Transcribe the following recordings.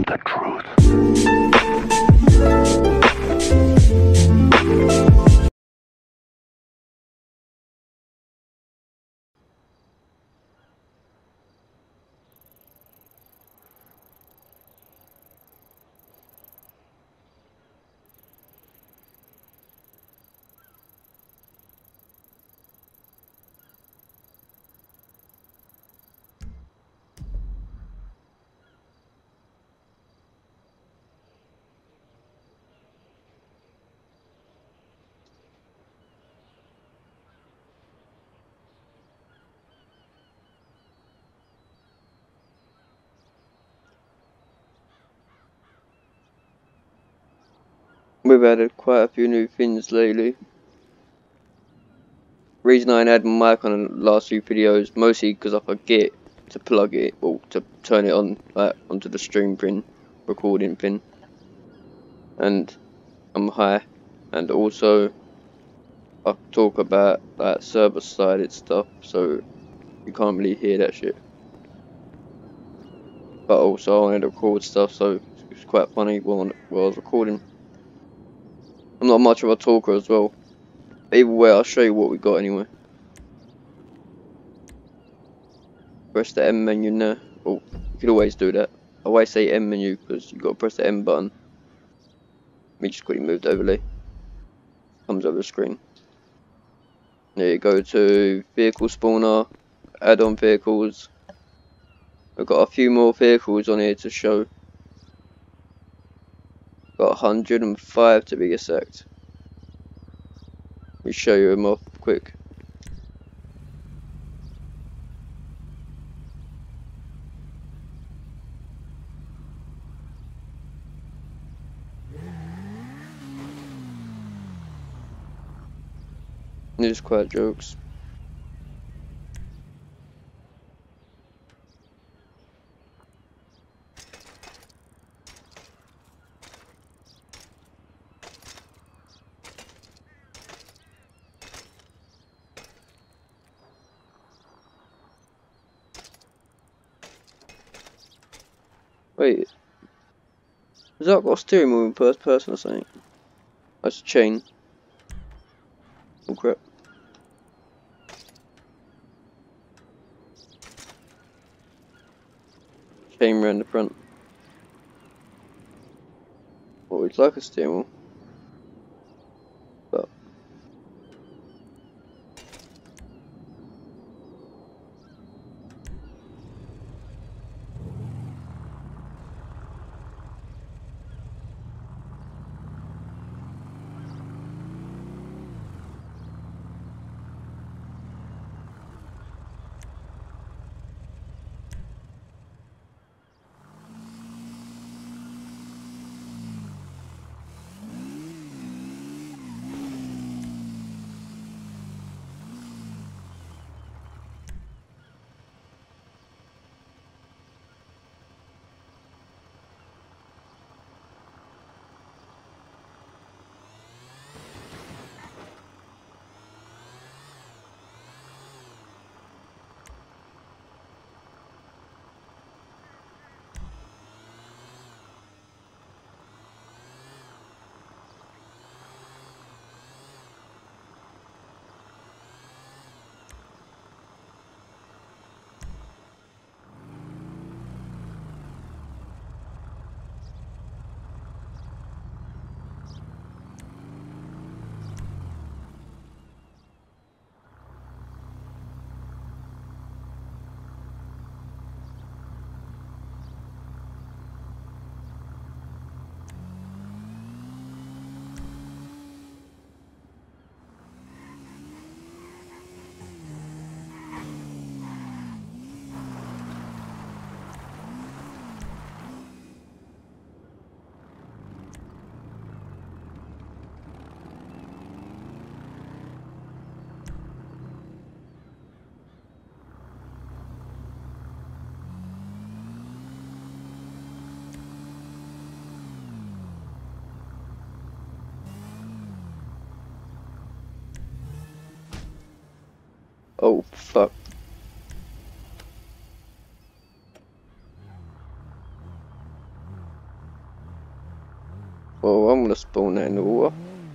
the truth. We've added quite a few new things lately. Reason I ain't had my mic on the last few videos, mostly because I forget to plug it or to turn it on, like onto the stream thing, recording thing, and I'm high, and also I talk about like server sided stuff, so you can't really hear that shit. But also I wanted to record stuff, so it's quite funny while I was recording. I'm not much of a talker as well. Either way, I'll show you what we got anyway. Press the M menu now. Oh, you could always do that. I always say M menu because you've got to press the M button. Let me just quickly move the overlay. Comes over the screen. There you go to vehicle spawner, add-on vehicles. I've got a few more vehicles on here to show. Got 105 to be exact. Let me show you them off quick. These quite jokes. Wait, has that got a steering wheel in first person or something? That's a chain. Oh crap. Chain round the front. Oh, it's like a steering wheel. But oh fuck. Well, I'm gonna spawn that in the water.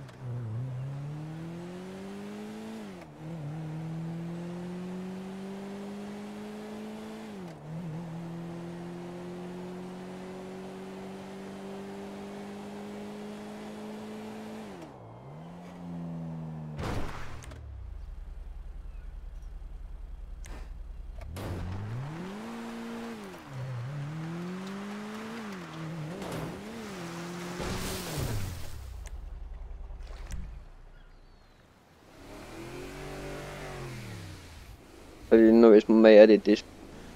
I didn't notice my mate added this.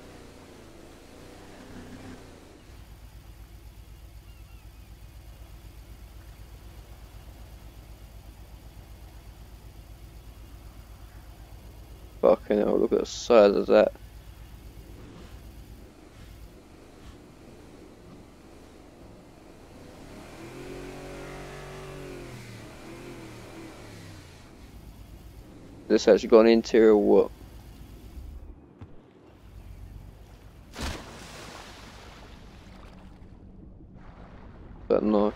Fucking hell, look at the size of that. This actually got an interior or what? But no.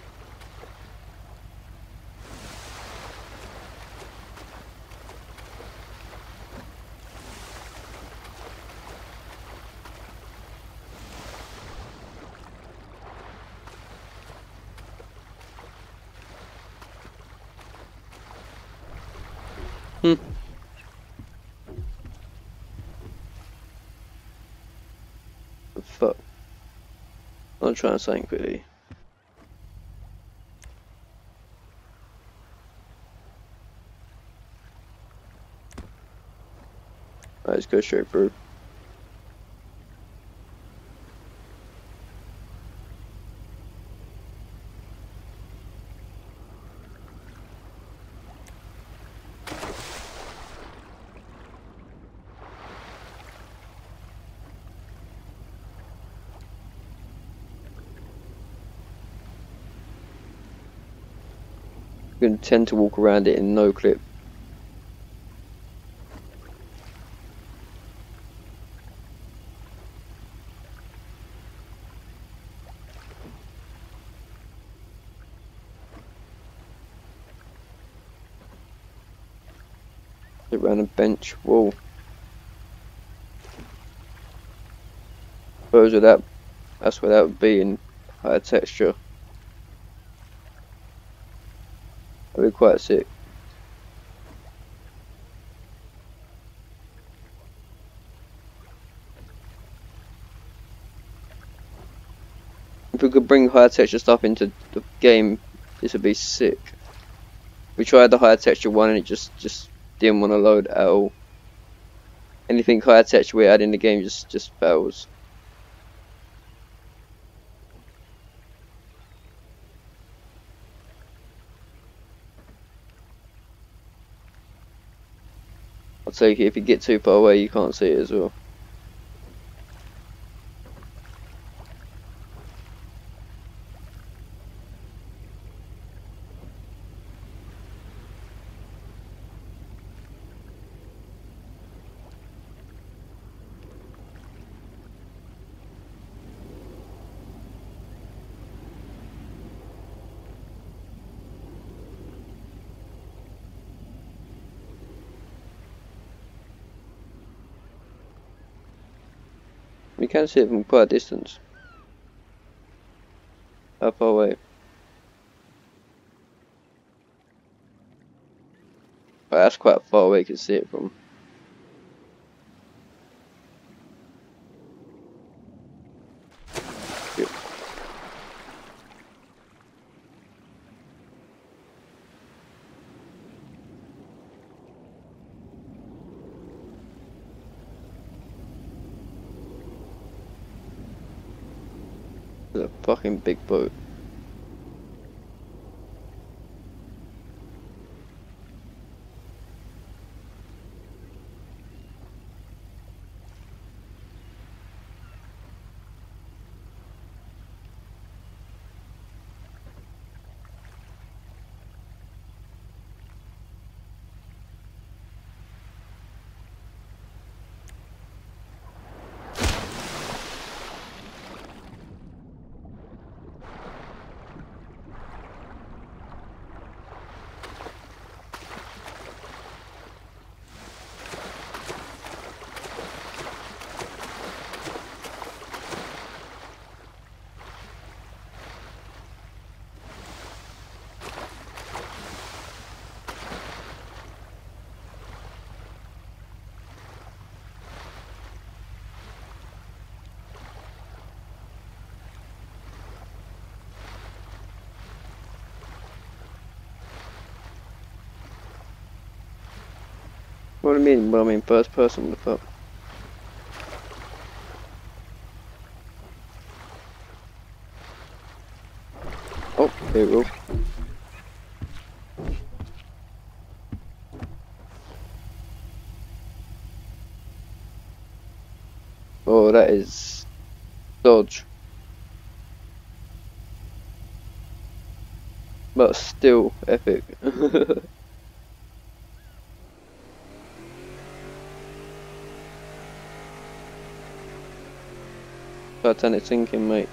Hmm. The fuck. I'm trying something quickly. Alright, let's go straight through. I'm gonna tend to walk around it in no clip. Around a bench. Whoa. Suppose with that, that's where that would be in higher texture. That'd be quite sick. If we could bring higher texture stuff into the game, this would be sick. We tried the higher texture one and it just didn't want to load at all. Anything higher texture we add in the game just fails. I'll take it, if you get too far away you can't see it as well. You can see it from quite a distance. How far away? Oh, that's quite far away you can see it from. Yep. It's a fucking big boat. What do you mean? Well, I mean first person, what the fuck? Oh, here we go. Oh, that is dodge. But still epic. Titanic sinking, mate.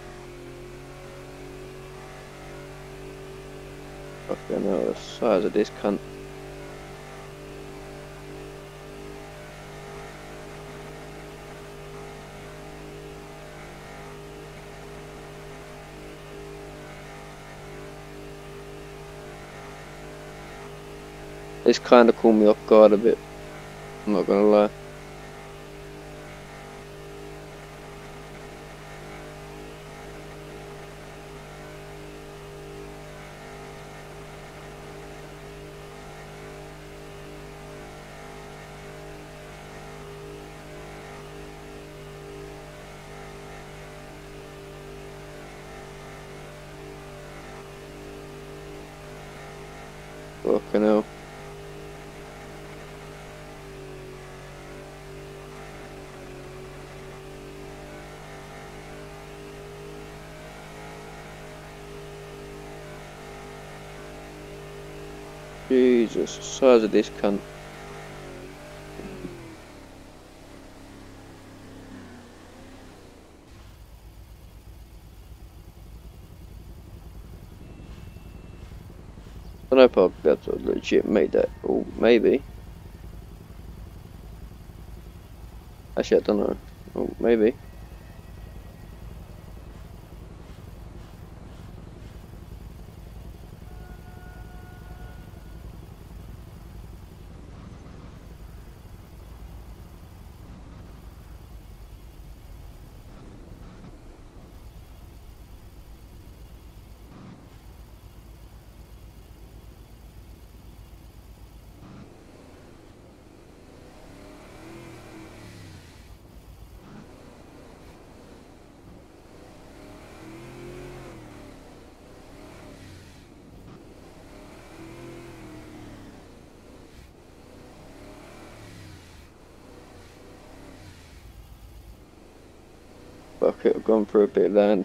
Fucking hell, the size of this cunt. This kinda caught me off guard a bit. I'm not gonna lie. Fucking hell. Jesus, the size of this cunt. I don't know if I'll be able to legit make that, or maybe. Actually, I don't know. Oh, maybe. Fuck it, I've gone for a bit of land.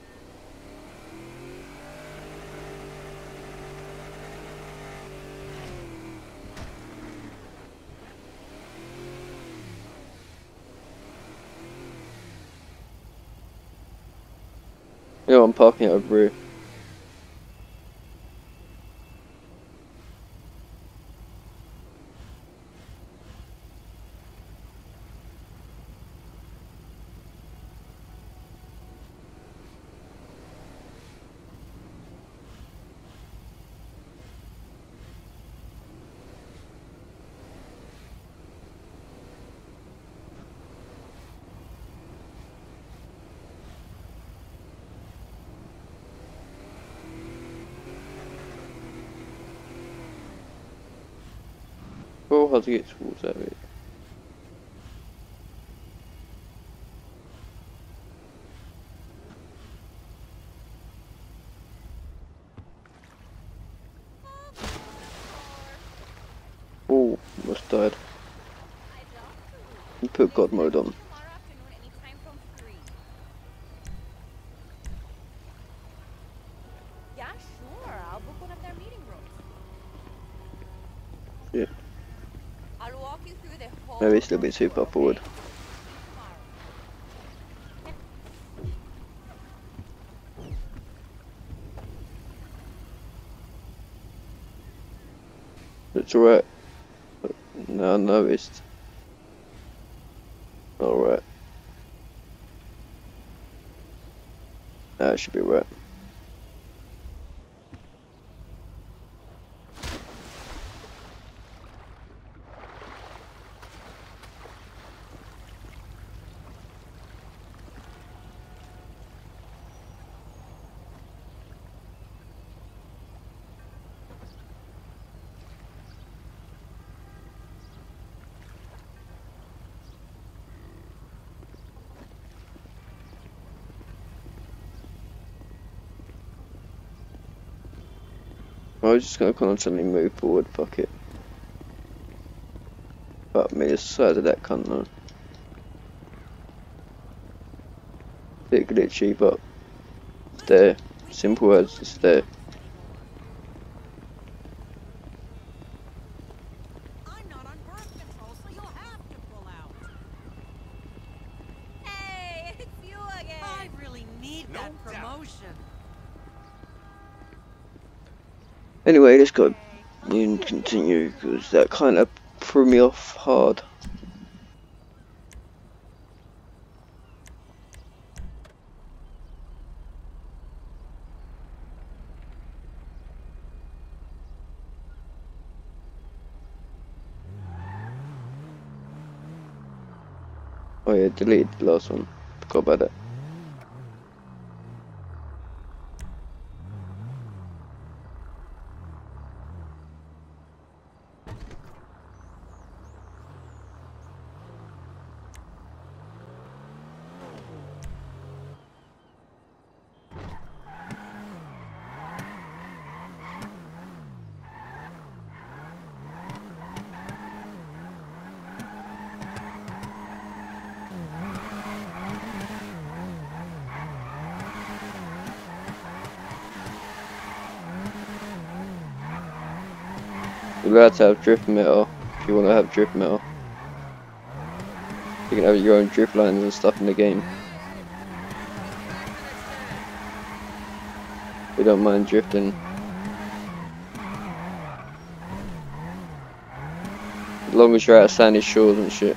You know, I'm parking it over here. Oh, how to get towards that bit. Oh, almost died. You put God mode on. Yeah, sure. I'll book one of their meeting rooms. Yeah. I'll walk you through the whole Maybe it's a little bit too far forward. It's alright. No, I noticed. Alright. That should be right. I was just gonna constantly move forward, fuck it. Fuck me, the size of that cunt though. Bit glitchy, but it's there. Simple as it's there. I'm not on birth control, so you'll have to pull out. Hey, it's you again. I really need that promotion. Anyway, let's go and continue because that kind of threw me off hard. Oh yeah, deleted the last one. Forgot about that. You're allowed to have drift metal if you want to have drift metal. You can have your own drift lines and stuff in the game. We don't mind drifting. As long as you're out of sandy shores and shit.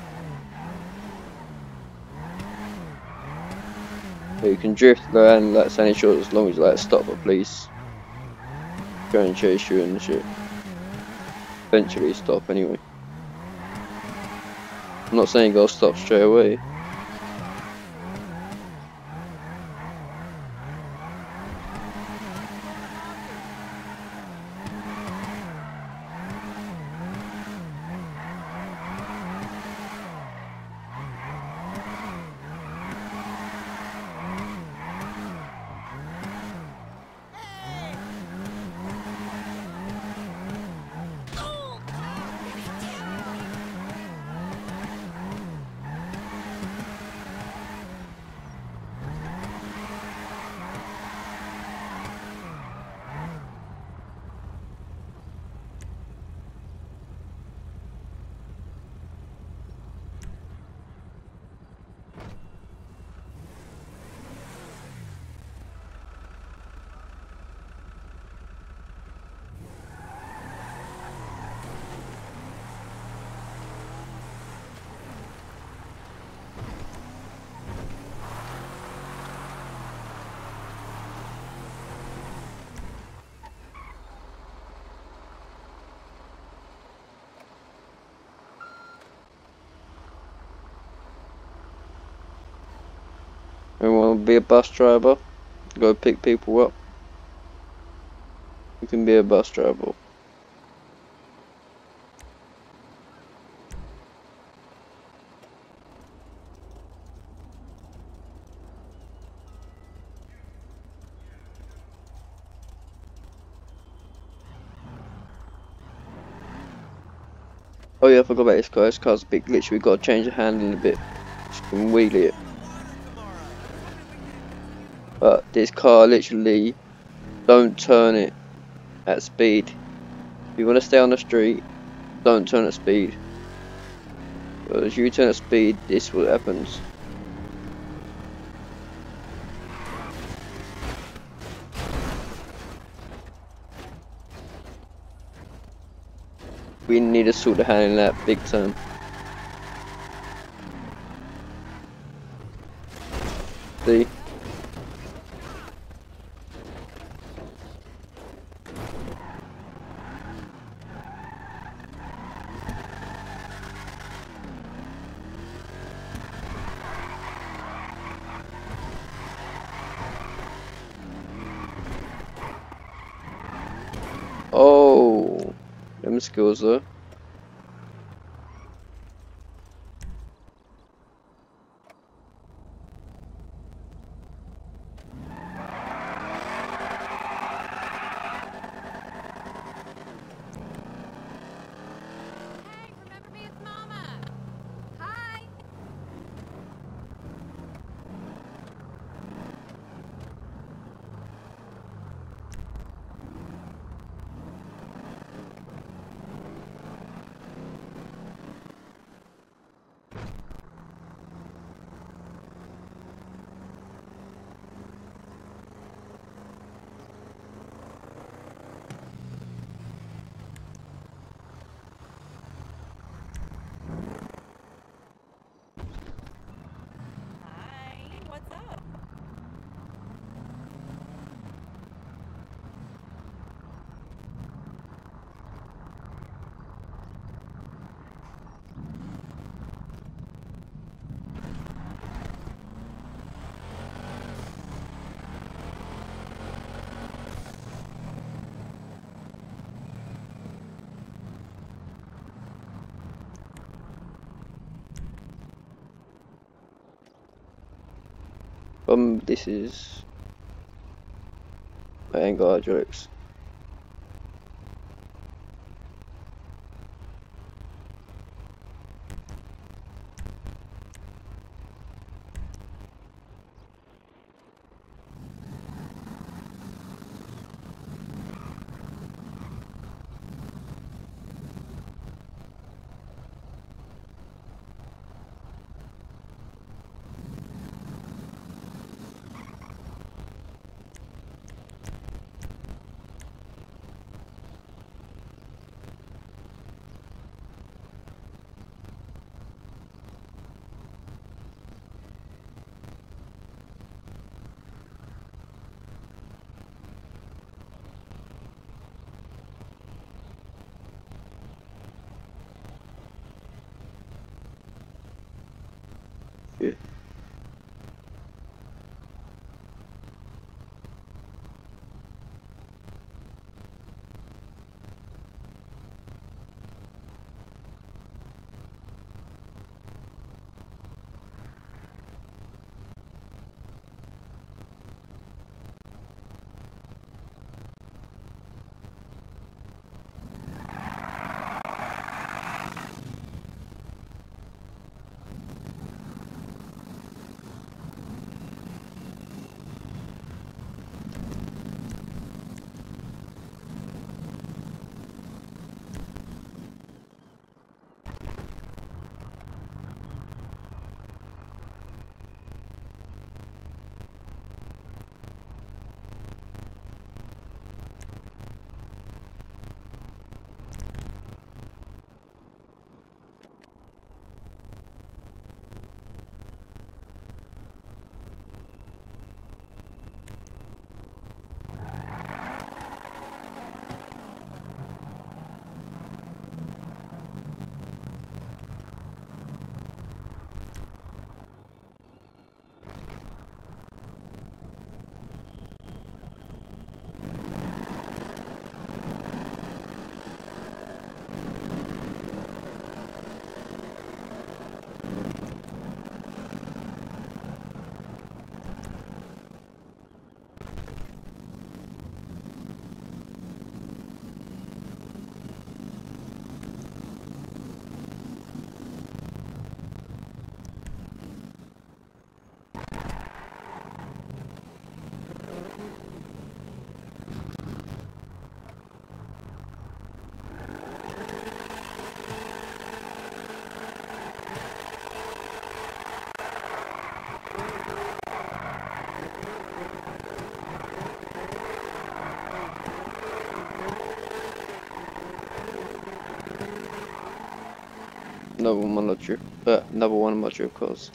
But you can drift around like sandy shores as long as you like stop at police. Go and chase you and shit. Eventually stop anyway. I'm not saying go stop straight away. You want to be a bus driver? Go pick people up. You can be a bus driver. Oh yeah, I forgot about this car. This car's a bit glitchy. We've got to change the handling a bit. Just can wheelie it. But this car literally, don't turn it at speed. If you want to stay on the street, don't turn at speed. But as you turn at speed, this is what happens. We need to sort of handle that big time. See? Oh, them skills though. this is. I ain't got hydraulics. Yeah. Another one of my drip cars.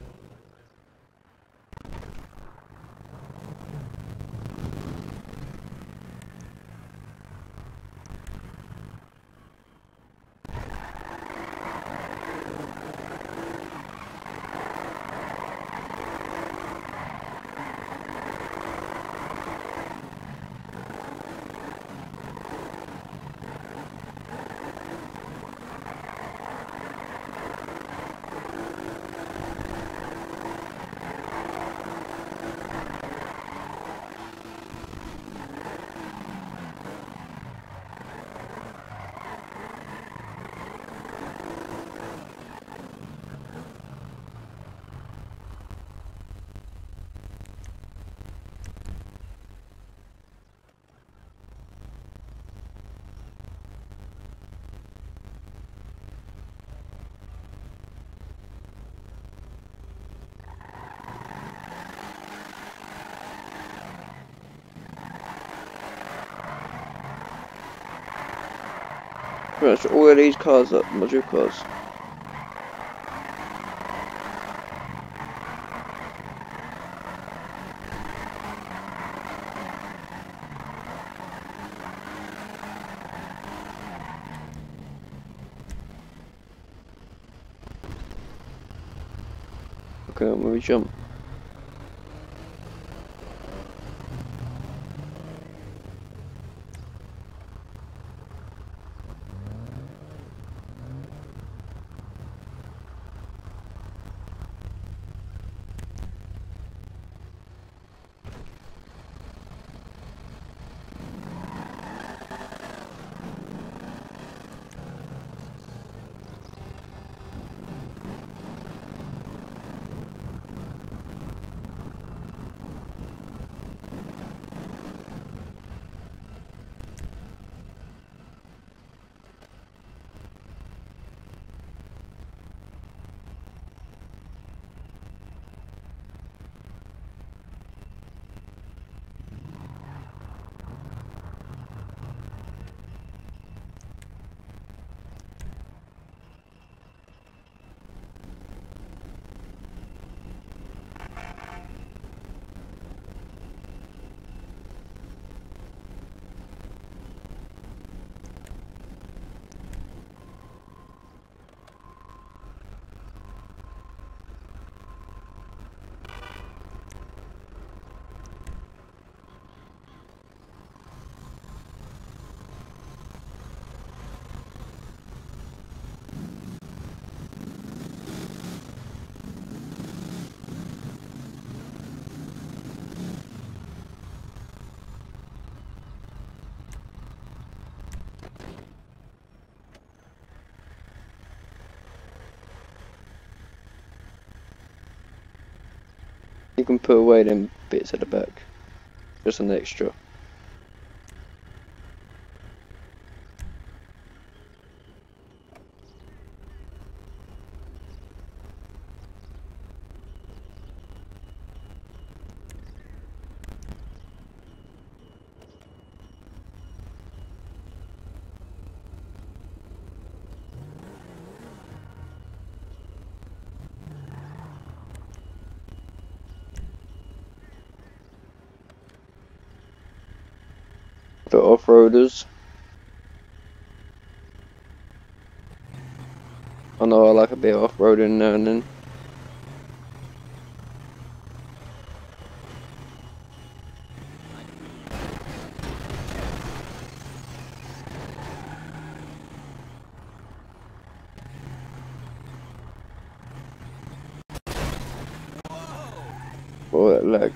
Pretty much all of these cars are my drip cars. Okay, when we jump. You can put away them bits at the back. Just an extra. The off-roaders. I know I like a bit of off-roading now and then. Oh, that lag.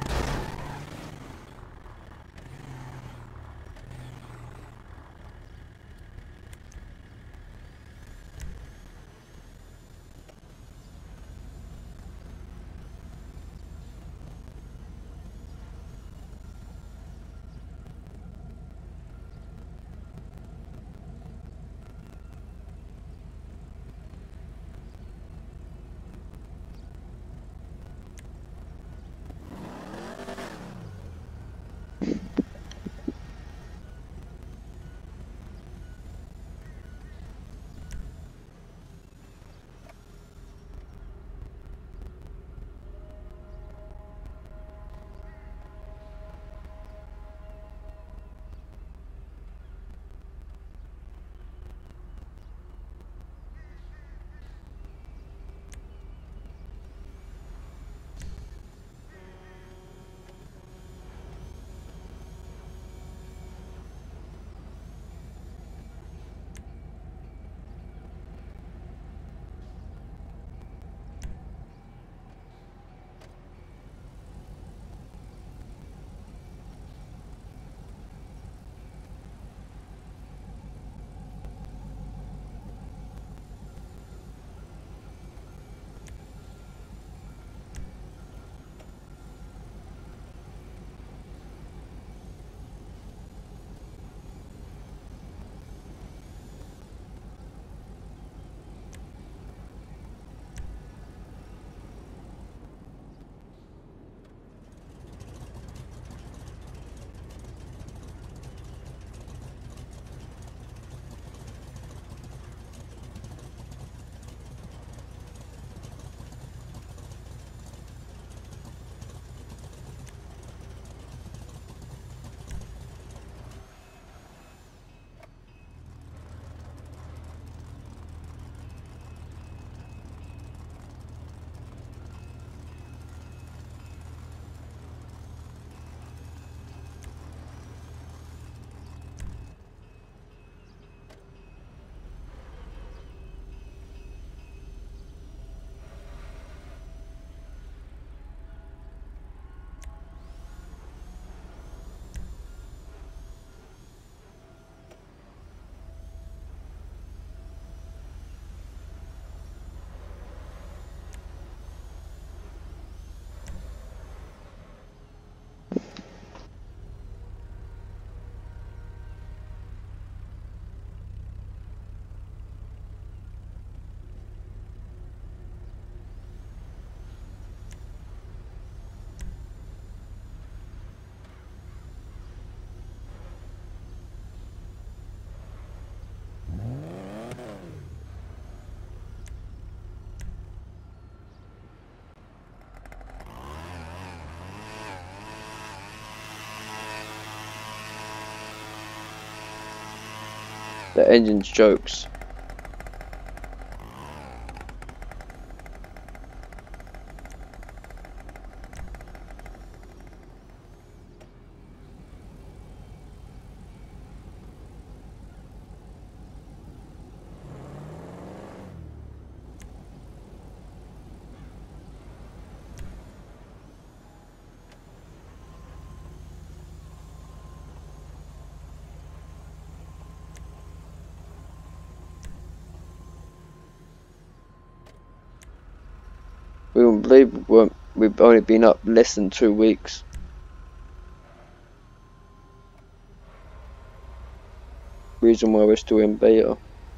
The engine's jokes. We don't believe we weren't We've only been up less than 2 weeks. Reason why we're still in beta.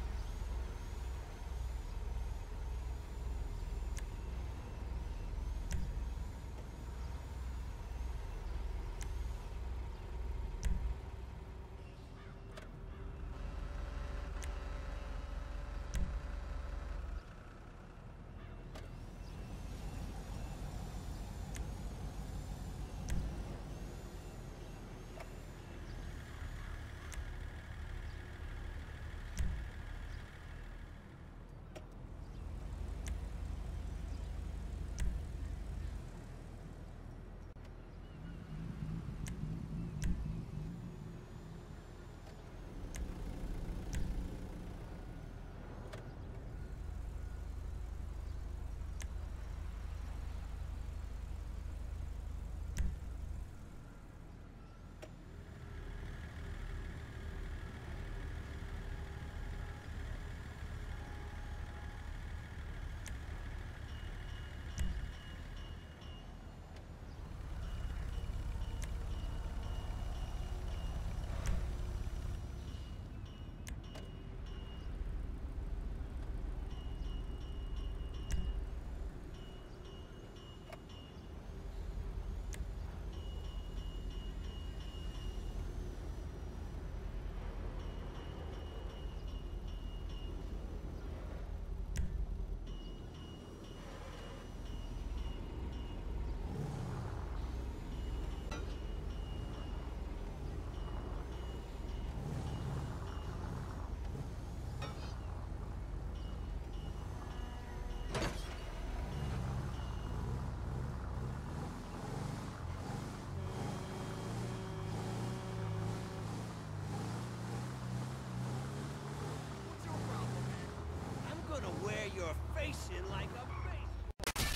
What's your problem, man? I'm gonna wear your face in like a face.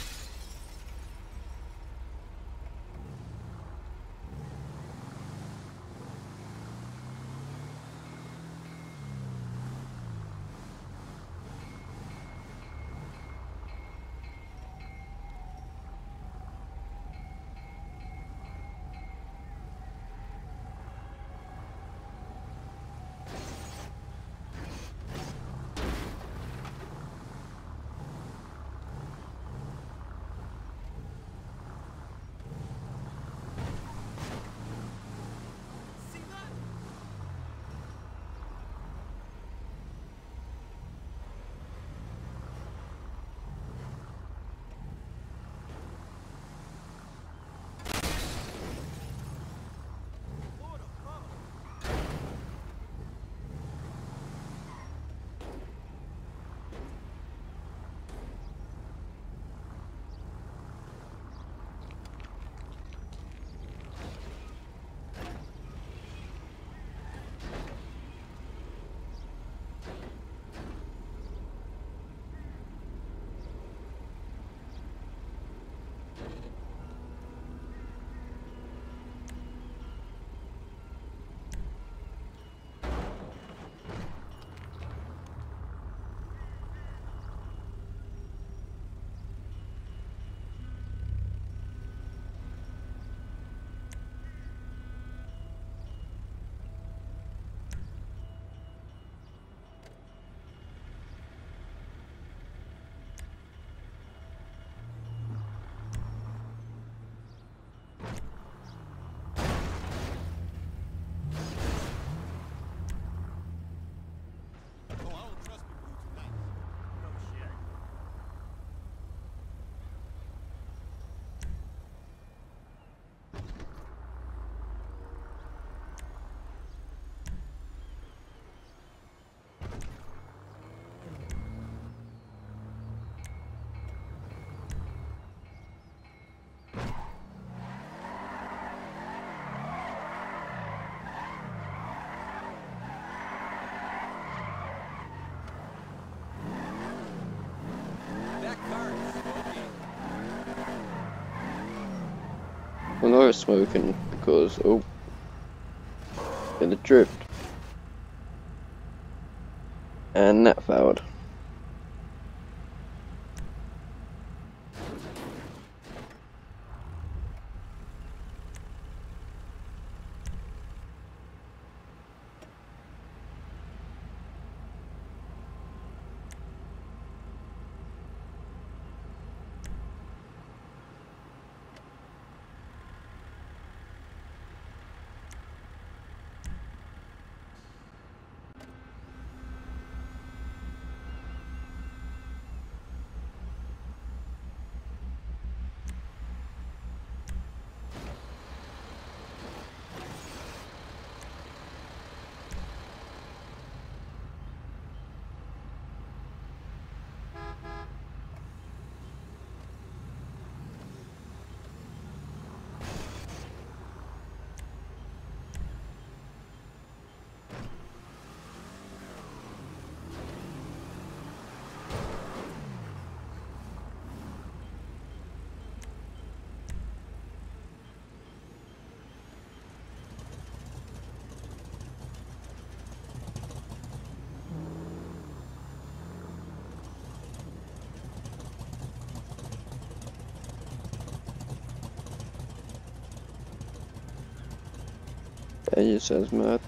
See that? Lord of God. Oh, I don't trust people tonight. No shit. That car is smoking. I know it's smoking because, oh, in the drift. And that failed. you sounds mad.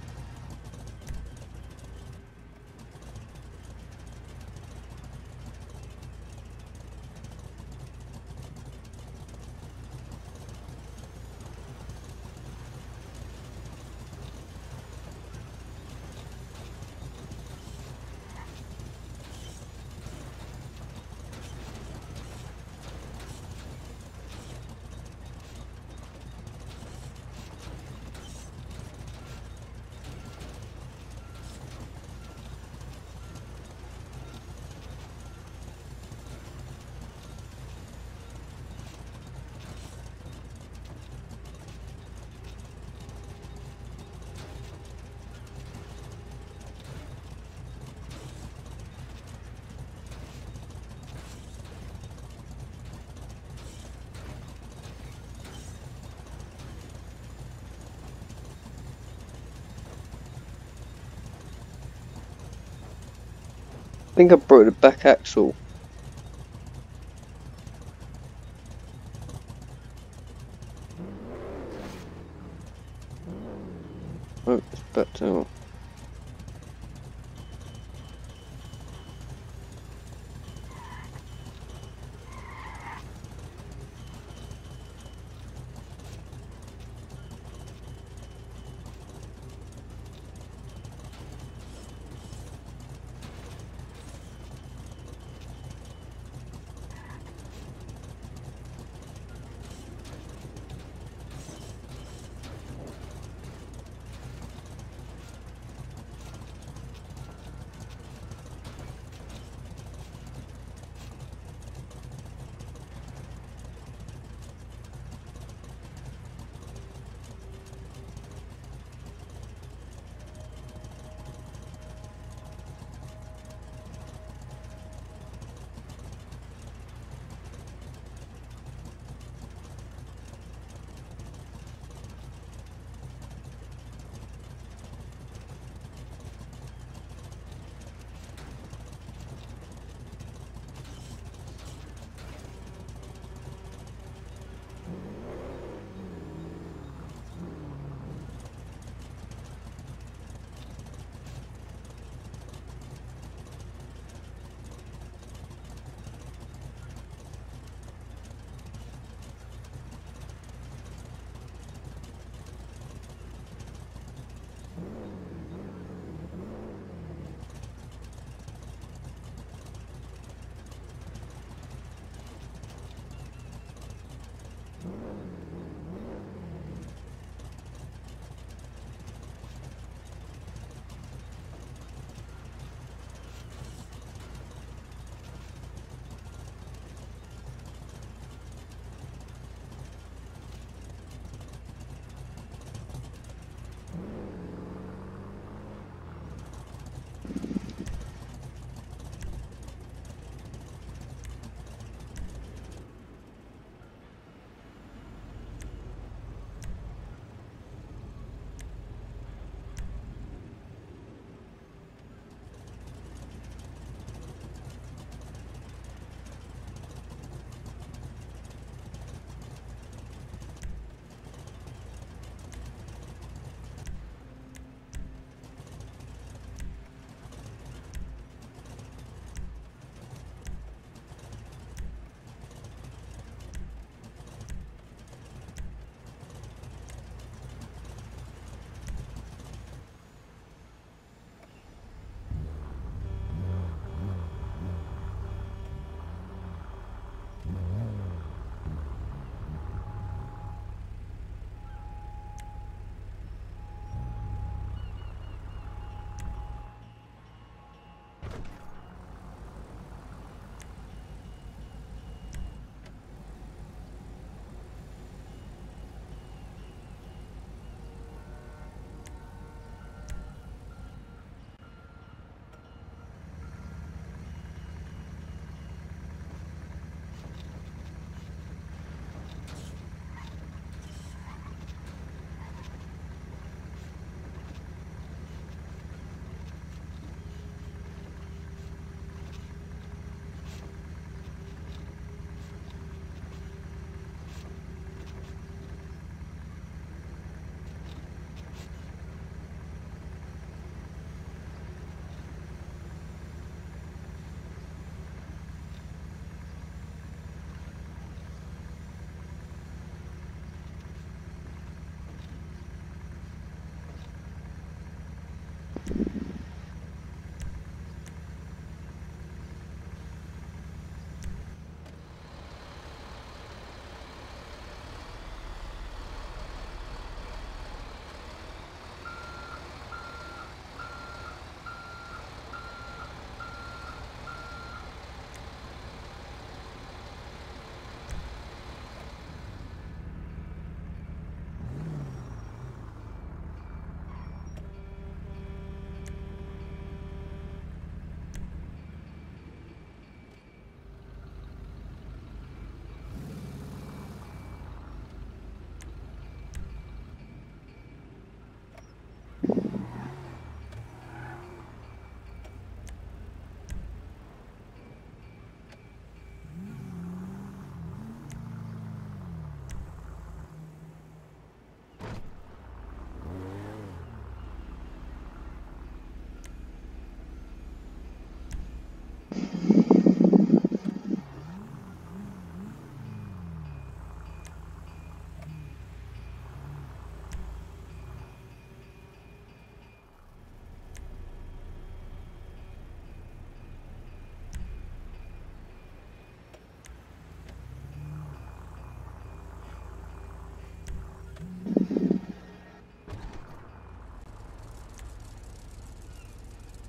I think I broke the back axle. Oh, it's back down.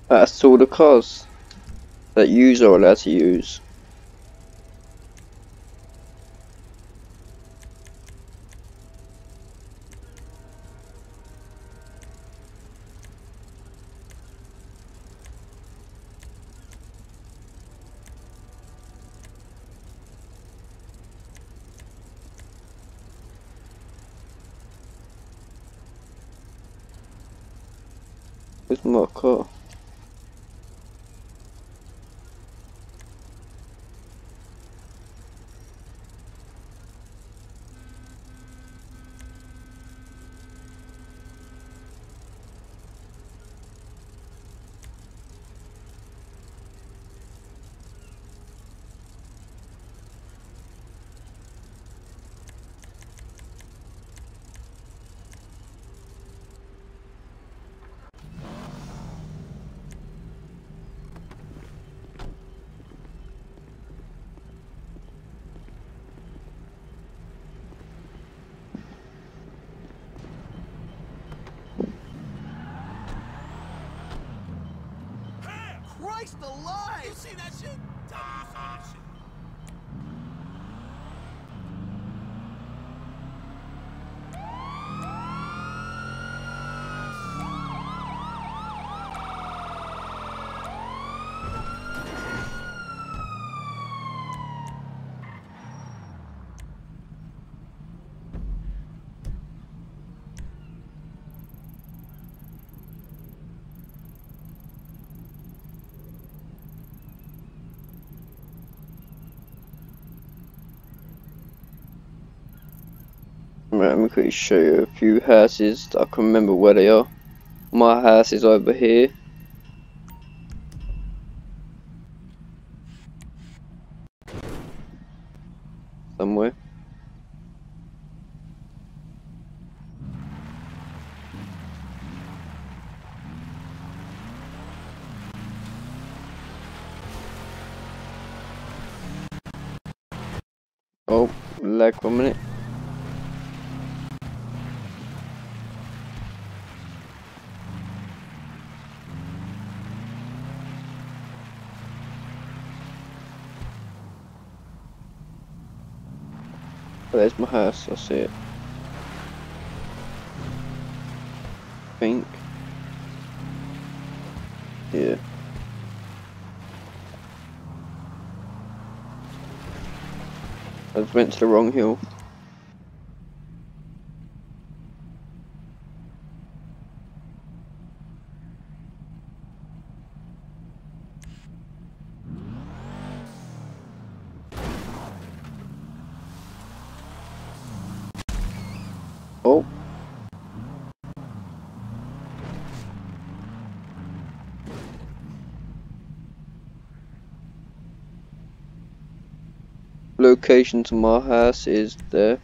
That's all the cars that you are allowed to use. Where's my car? Christ alive! You see that shit? Tell me you saw that shit. Right, let me quickly show you a few houses that I can remember where they are. My house is over here. Somewhere. Oh, lag for a minute. Oh, there's my house, I see it. I think. Yeah. I just went to the wrong hill. Oh. Location to my house is there.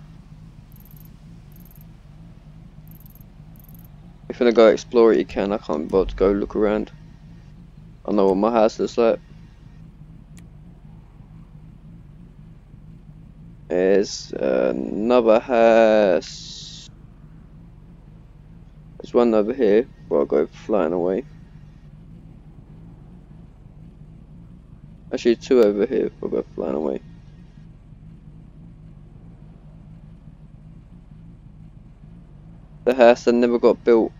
If you wanna go explore it, you can. I can't be bothered to go look around. I know what my house looks like. There's another house. There's one over here before I go flying away. Actually, two over here before I go flying away. The house that never got built.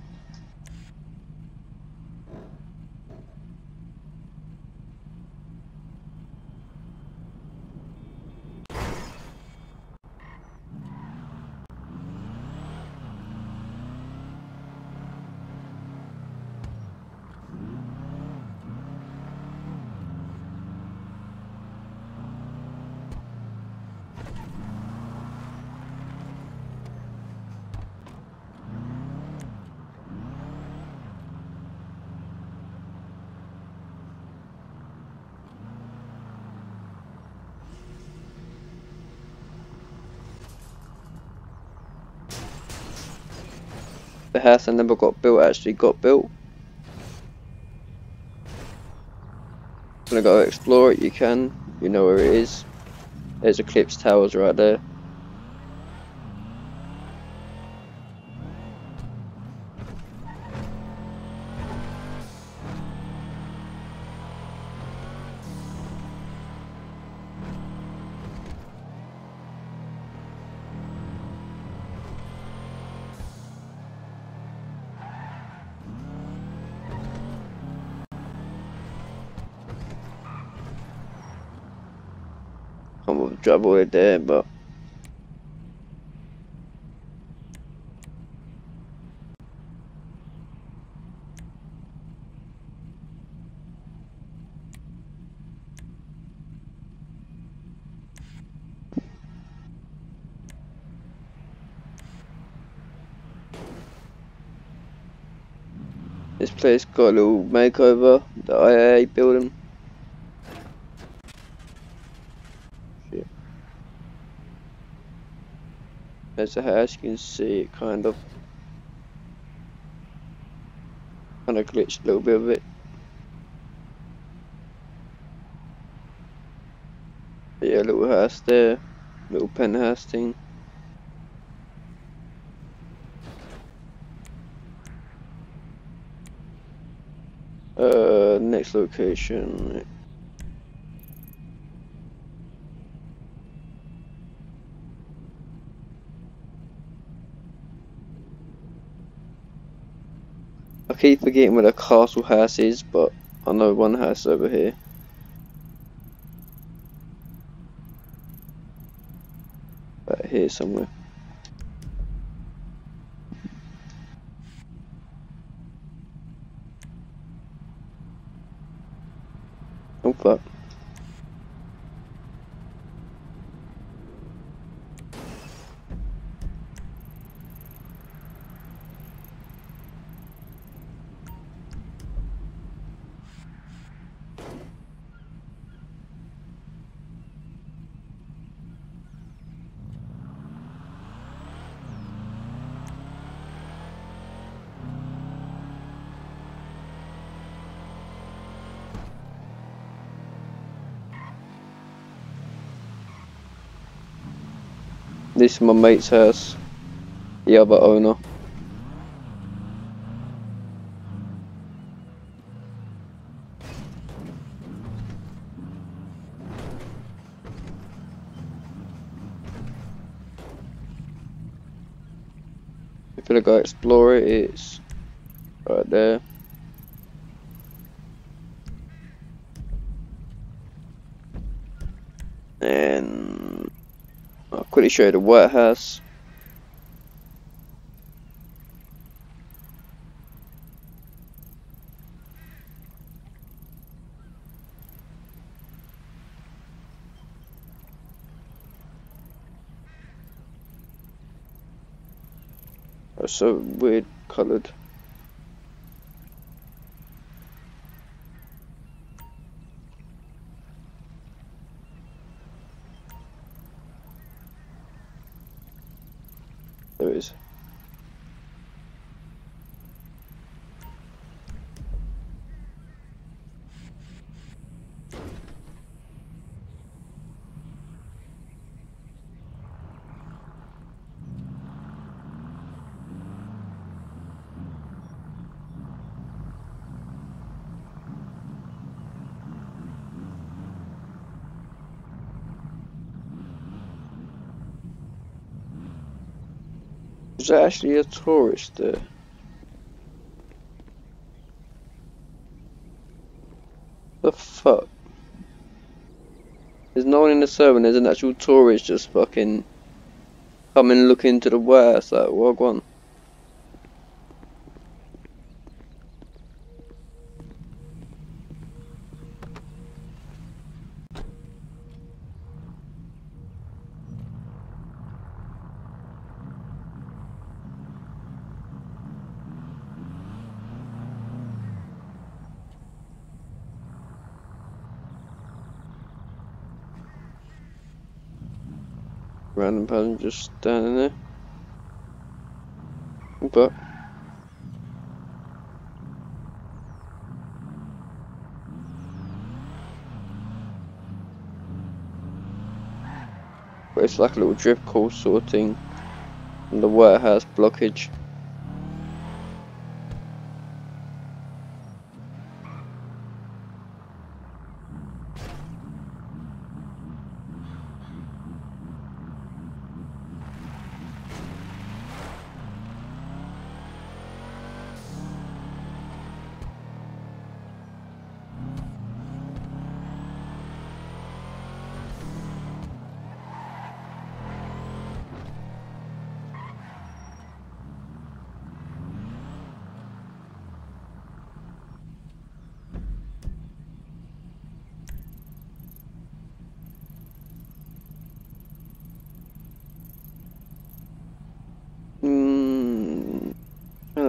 The house that never got built actually got built. If you wanna go explore it, you can. You know where it is. There's Eclipse Towers right there. can't move drive all the way there, but this place got a little makeover, the IAA building. Shit. There's a house, you can see it kind of glitched a little bit of it. But yeah, little house there, little penthouse thing. Next location. I keep forgetting where the castle house is, but I know one house over here. Right here somewhere. Oh fuck. This is my mate's house, the other owner. If you go explore it, it's right there. And I'll quickly show you the White House. It's so weird coloured. There it is. There's actually a tourist there. The fuck? There's no one in the server, there's an actual tourist just fucking coming and looking into the warehouse like, what on? Random person just standing there. But it's like a little drift course sort of thing. And the warehouse blockage.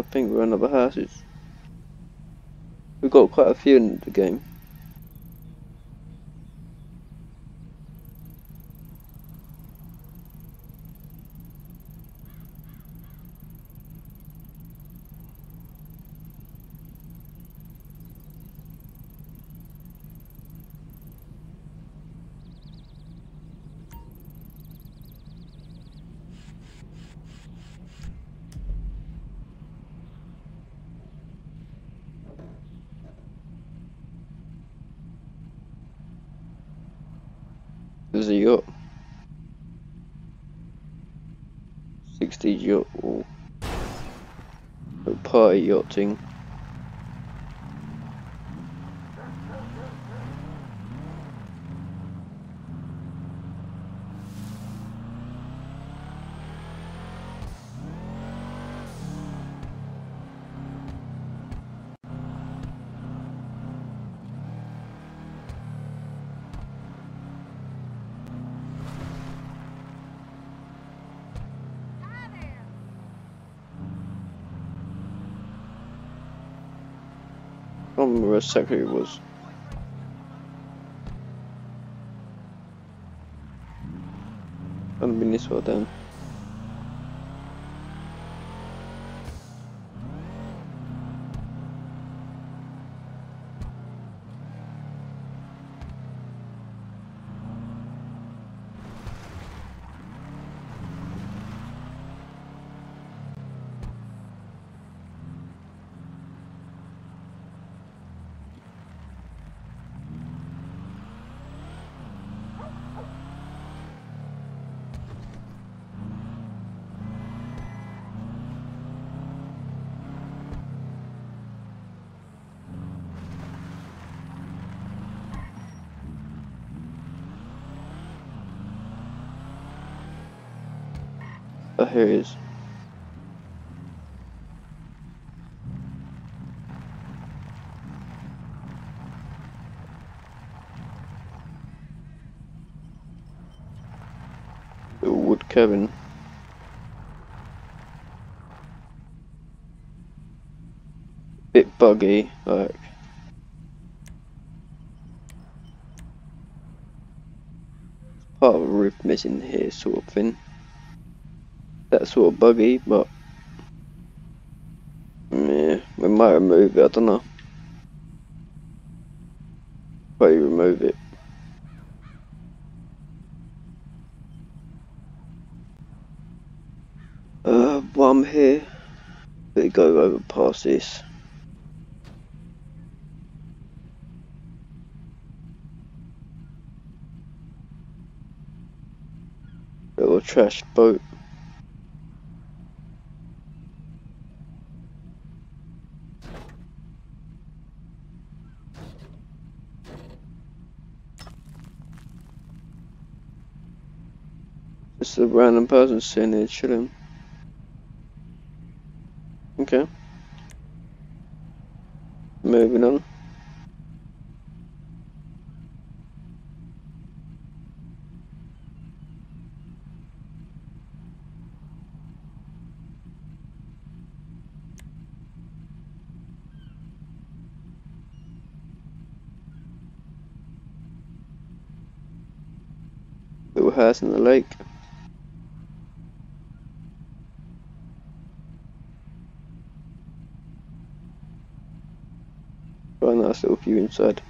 think we're on other houses. We've got quite a few in the game. There's a yacht. 60 yacht or party yachting. I don't remember exactly who it was. I haven't been this far down. Oh, here he is. Little wood cabin. Bit buggy, like. Part of a roof missing here, sort of thing. That sort of buggy, but yeah, we might remove it. I don't know. Probably remove it. While I'm here, better go over past this. Little trash boat. Just a random person sitting there chilling. Okay. Moving on. Little house in the lake. Quite a nice little view inside.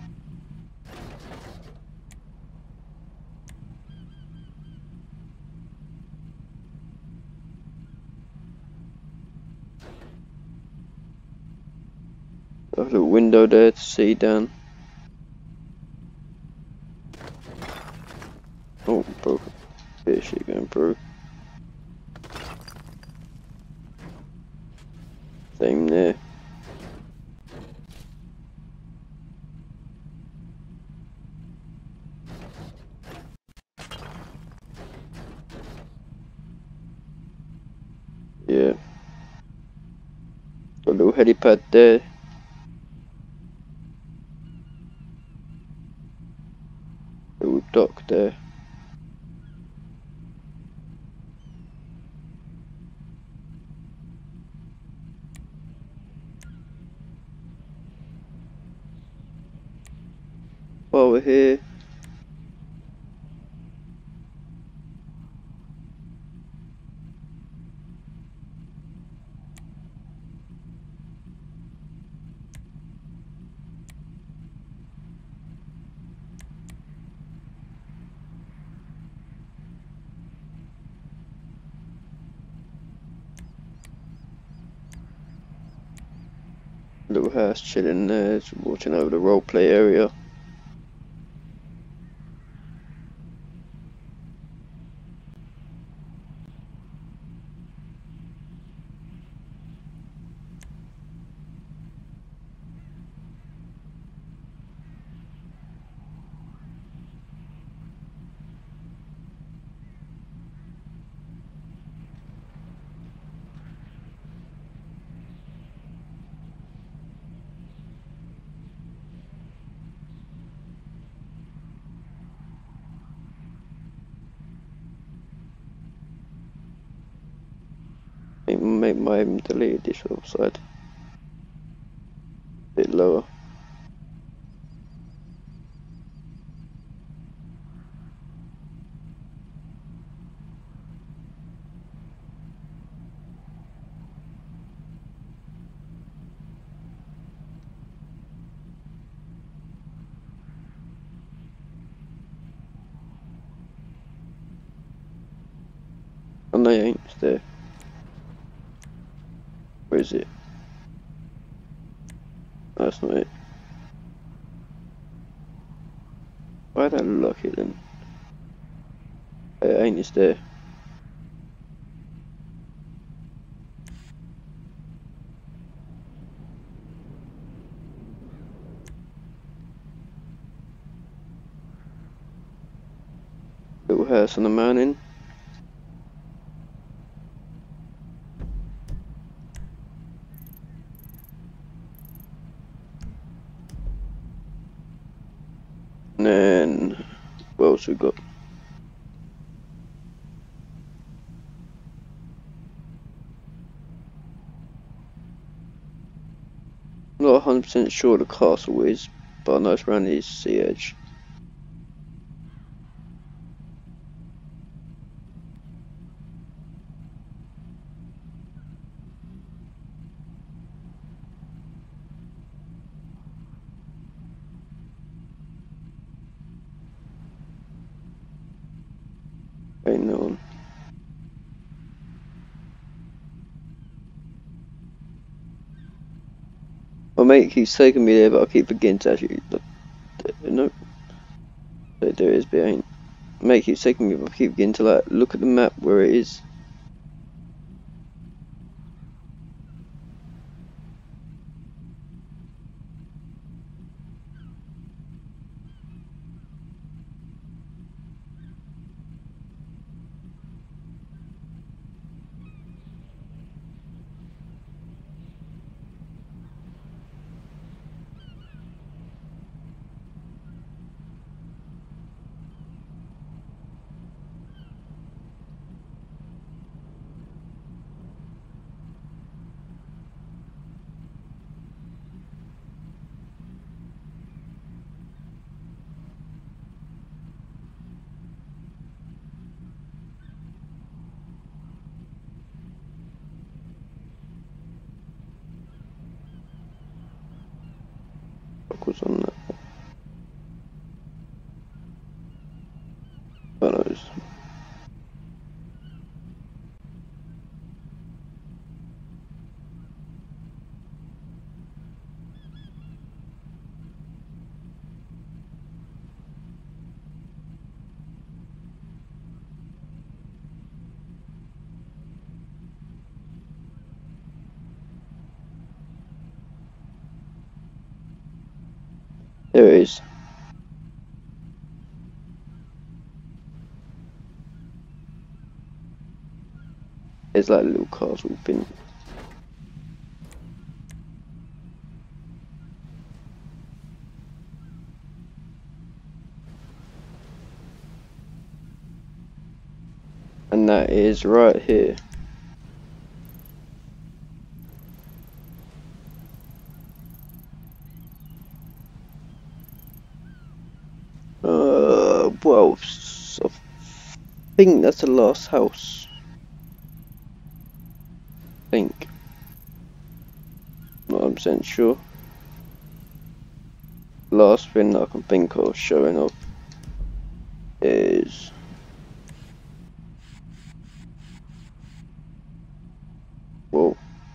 A little window there to see down. Oh, broken. Bit of shit going through. Same there. Yeah. Got a little helipad there. Little dock there. while we're here. Little house chilling there, just watching over the roleplay area. Make my aim delete this side a bit lower. And they ain't there. Where is it? That's not it. Why did I lock it then? It ain't it's there. Little house on the mountain. And then what else we got? I'm not 100% sure the castle is, but I know it's around the sea edge. Ain't no one. My mate keeps taking me there, but I keep forgetting to actually look. No, there it is, but it ain't. My mate keeps taking me, but I keep forgetting to like look at the map where it is. Was on that. Who knows? There it is. There's like a little castle thing. And that is right here. 12th. I think that's the last house. I think. Not 100% sure. Last thing I can think of showing up is whoa.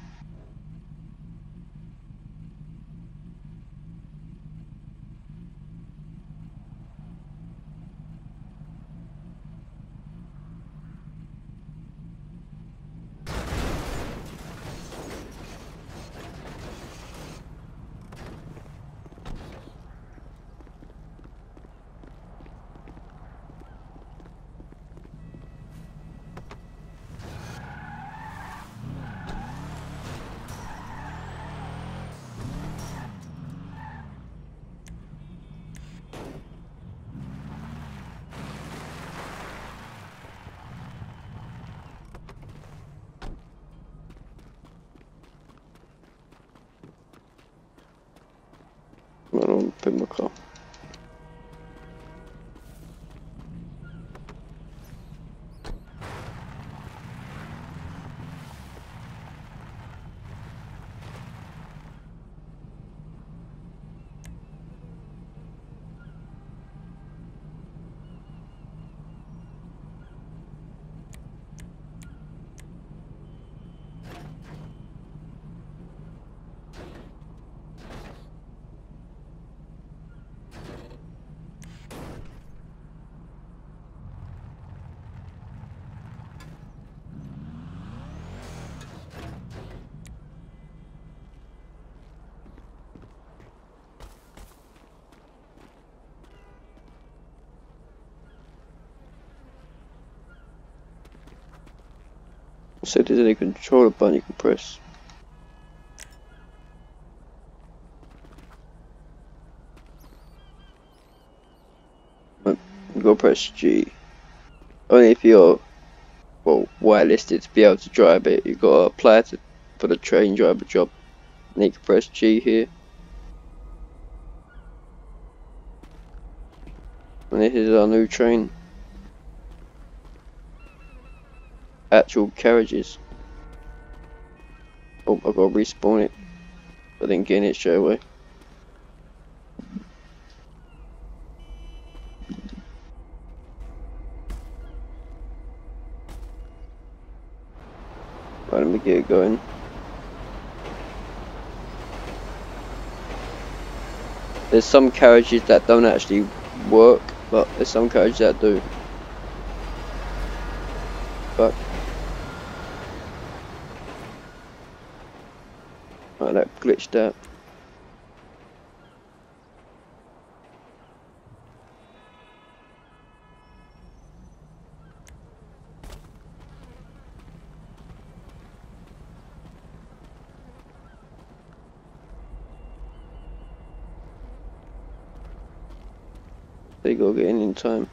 I don't pick my car. So there's a controller button you can press. You go press G. Only if you're whitelisted to be able to drive it, you gotta apply for the train driver job. And you can press G here. And this is our new train. Actual carriages. Oh, I gotta respawn it. I didn't get in it straight away. Right, let me get it going. There's some carriages that don't actually work, but there's some carriages that do. But right, that glitched out. They gotta get in time.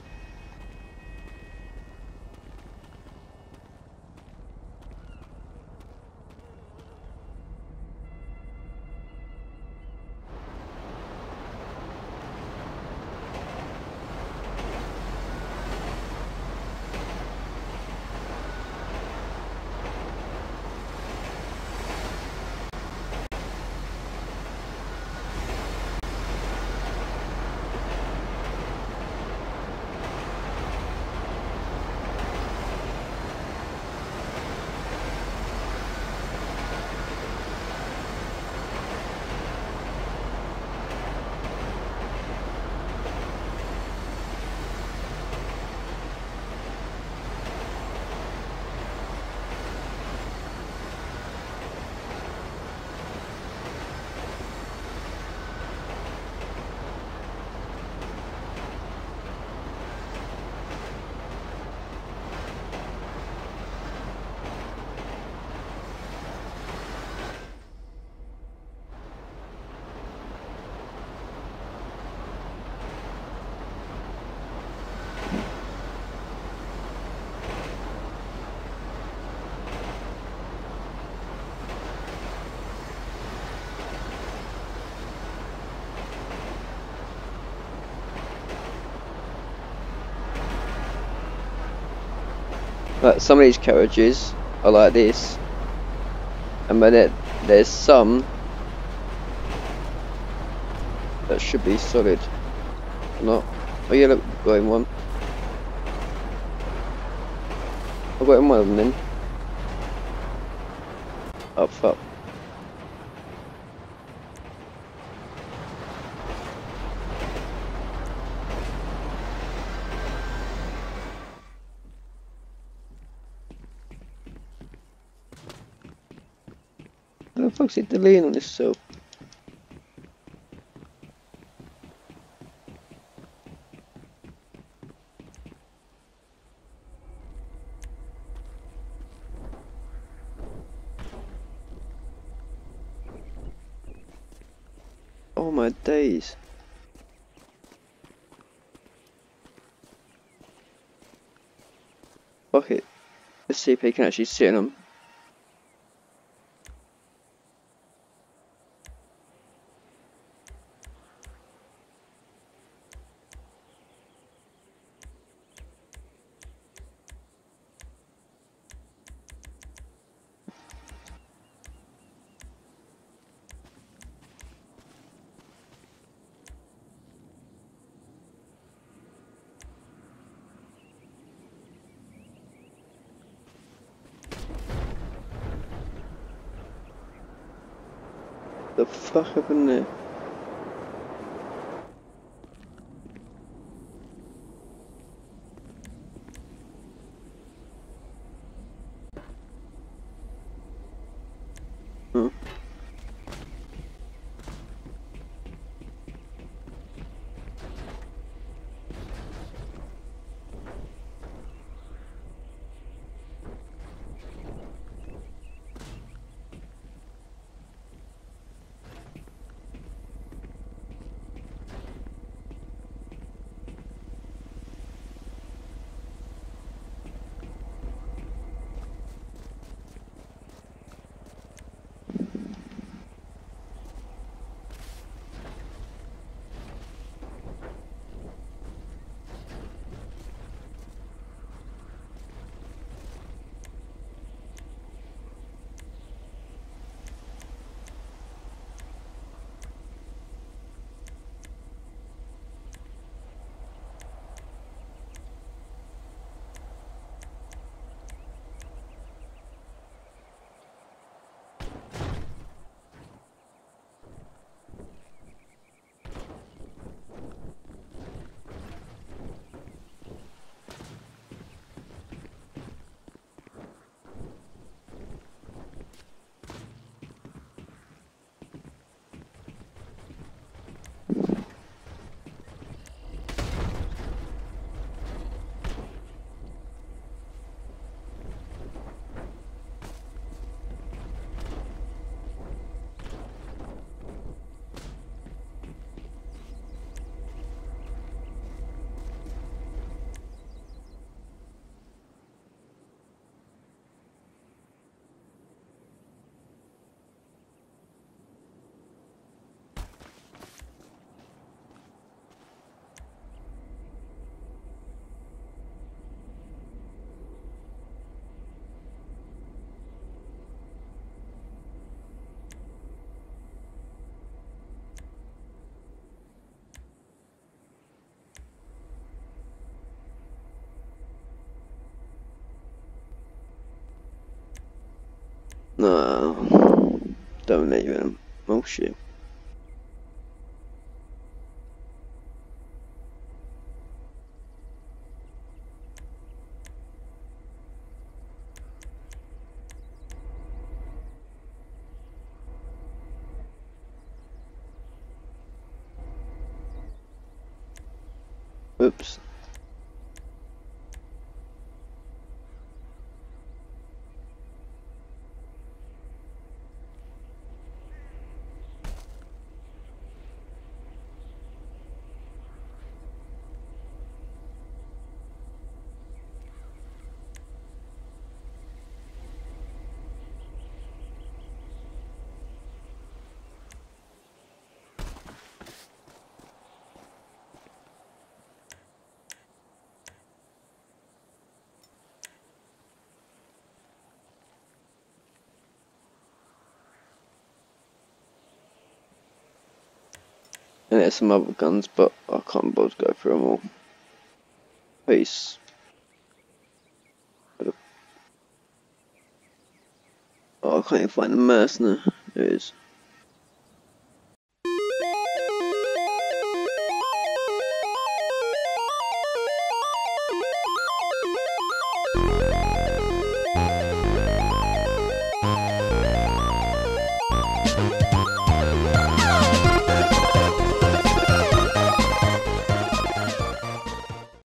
Like some of these carriages are like this, and then there's some that should be solid. Not. Oh yeah, look, got in one. I got in one of them then. Oh fuck. How the fuck's it delaying on this cell? Oh my days. Fuck it. Let's see if he can actually sit in them. The fuck happened there? Hmm. No, don't let you in. Oh shit. Oops. And there's some other guns, but I can't bother to go through them all. Peace. Oh, I can't even find the mercenary. There it is.